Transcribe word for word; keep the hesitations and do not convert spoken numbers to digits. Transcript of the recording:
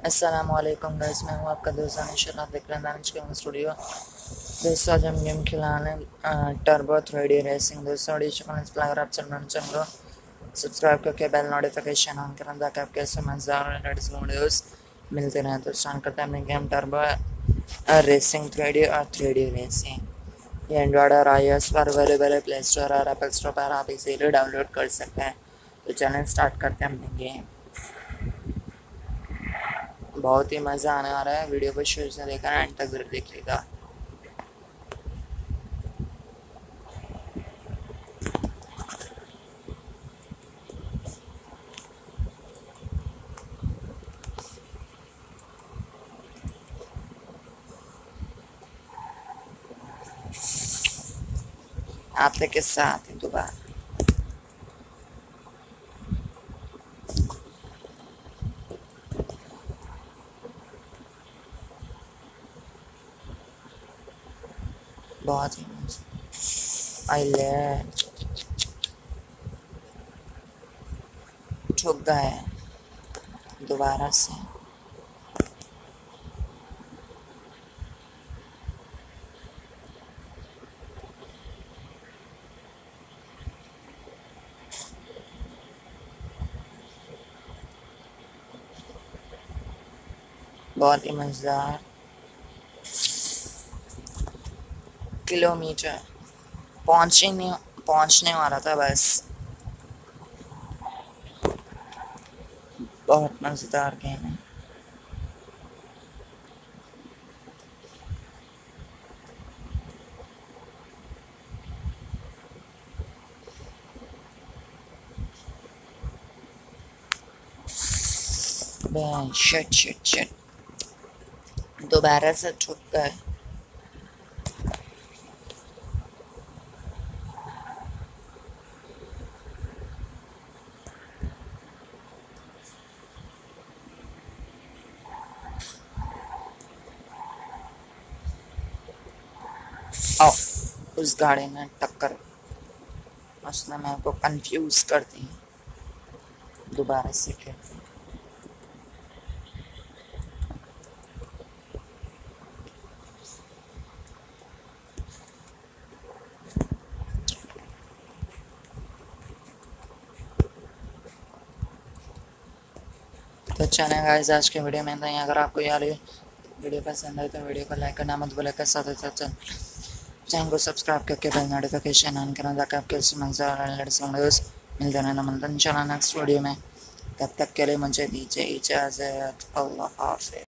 अस्सलाम वालेकुम गाइस, मैं हूँ आपका दोस्त दानिश और आप देख रहे हैं दानिश गेमिंग स्टूडियो। दोस्तों आज हम गेम खिलाने टर्बो थ्री डी रेसिंग। दोस्तों अगर आप चैनल चैनल को सब्सक्राइब करके बेल नोटिफिकेशन ऑन करें ताकि आपके ऐसे मजेदार लेटेस्ट वीडियोस मिलते रहें। तो स्टार्ट करते हैं अपनी game turbo racing three D और थ्री डी रेसिंग। ये एंड्रॉयड और iOS पर अवेलेबल है, प्ले स्टोर और एप्पल स्टोर पर आप इजीली डाउनलोड कर सकते हैं। तो चैनल स्टार्ट करते हैं अपनी गेम। बहुत ही मज़ा आने वाला है, वीडियो को शुरू से देखकर एंड तक जरूर देखिएगा। आपने किस्सा आते दोबारा बहुत ही आई ले ठुक गए दोबारा से। बहुत ही मज़ेदार किलोमीटर पहुंचने पहुंचने वाला था बस। बहुत मज़ेदार गेम है। शिट शिट शिट दोबारा से ठुक गए। ओ उस गाड़ी में टक्कर, उसने मेरे को कंफ्यूज कर दी। दोबारा से खेलते हैं। तो चलें गाइस, आज के वीडियो में नहीं। अगर आपको यार ये वीडियो पसंद है तो वीडियो को लाइक करना मत भूलिएगा। साथ ही साथ चैनल को सब्सक्राइब करके बेल नोटिफिकेशन ऑन करना ताकि आपके वीडियोस मिलते रहना मिलता है इंशाल्लाह नेक्स्ट वीडियो में। तब तक के लिए मुझे दीजिए इजाज़त। अल्लाह हाफ़िज़।